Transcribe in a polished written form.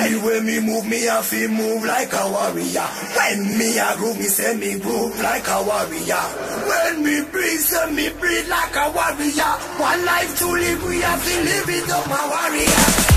Anyway me move, me have to move like a warrior. When me a groove, me say me groove like a warrior. When me breathe, say me breathe like a warrior. One life to live, we have to live it up, my warrior.